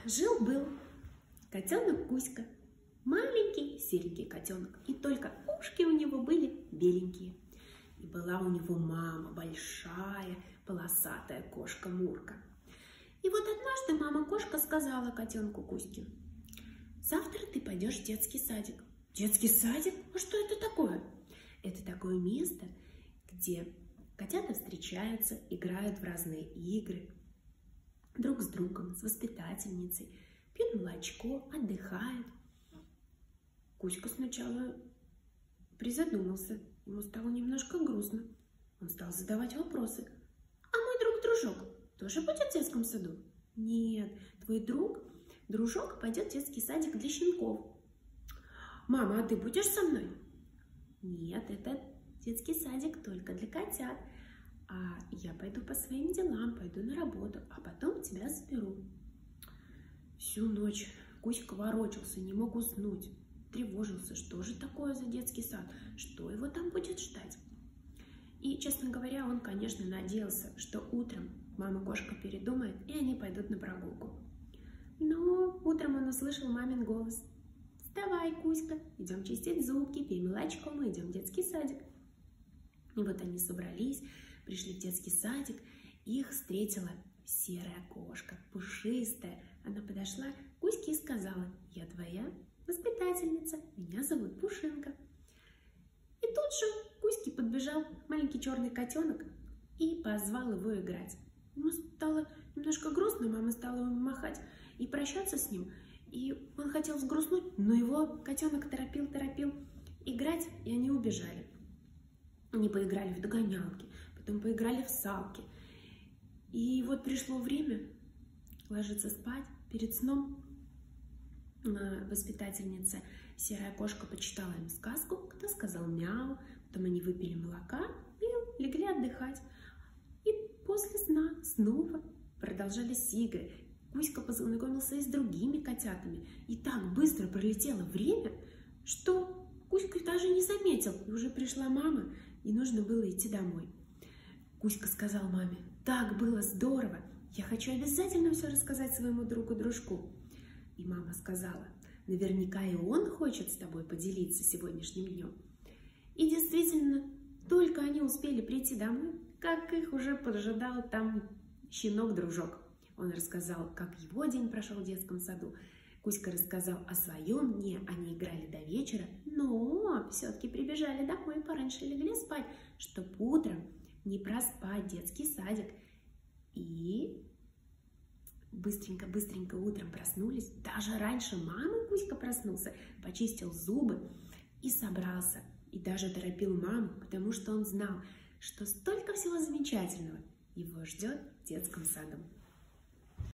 Жил-был котенок Кузька, маленький серенький котенок, и только ушки у него были беленькие. И была у него мама, большая полосатая кошка Мурка. И вот однажды мама-кошка сказала котенку Кузьке: завтра ты пойдешь в детский садик. Детский садик? А что это такое? Это такое место, где котята встречаются, играют в разные игры друг с другом, с воспитательницей, пьют молочко, отдыхают. Кузька сначала призадумался, ему стало немножко грустно. Он стал задавать вопросы. А мой дружок тоже будет в детском саду? Нет, твой дружок пойдет в детский садик для щенков. Мама, а ты будешь со мной? Нет, это детский садик только для котят. А я пойду по своим делам, пойду на работу, а потом тебя заберу. Всю ночь Кузька ворочался, не мог уснуть, тревожился, что же такое за детский сад, что его там будет ждать. И, честно говоря, он, конечно, надеялся, что утром мама-кошка передумает, и они пойдут на прогулку. Но утром он услышал мамин голос: «Вставай, Кузька, идем чистить зубки, пей молочко, мы идем в детский садик». И вот они собрались, пришли в детский садик, их встретила серая кошка, пушистая. Она подошла к Кузьке и сказала: «Я твоя воспитательница, меня зовут Пушинка». И тут же к Кузьке подбежал маленький черный котенок и позвал его играть. Ему стало немножко грустно, мама стала ему махать и прощаться с ним. И он хотел взгрустнуть, но его котенок торопил играть, и они убежали. Они поиграли в догонялки, потом поиграли в салки. И вот пришло время ложиться спать. Перед сном воспитательница серая кошка почитала им сказку, кто сказал мяу, потом они выпили молока и легли отдыхать. И после сна снова продолжались игры. Кузька познакомился и с другими котятами. И так быстро пролетело время, что Кузька даже не заметил. И уже пришла мама, и нужно было идти домой. Кузька сказал маме: так было здорово, я хочу обязательно все рассказать своему другу-дружку. И мама сказала: наверняка и он хочет с тобой поделиться сегодняшним днем. И действительно, только они успели прийти домой, как их уже поджидал там щенок-дружок. Он рассказал, как его день прошел в детском саду. Кузька рассказал о своем дне, они играли до вечера, но все-таки прибежали домой и пораньше легли спать, чтобы утром не проспать детский садик. И быстренько утром проснулись. Даже раньше мамы Кузька проснулся, почистил зубы и собрался. И даже торопил маму, потому что он знал, что столько всего замечательного его ждет в детском саду.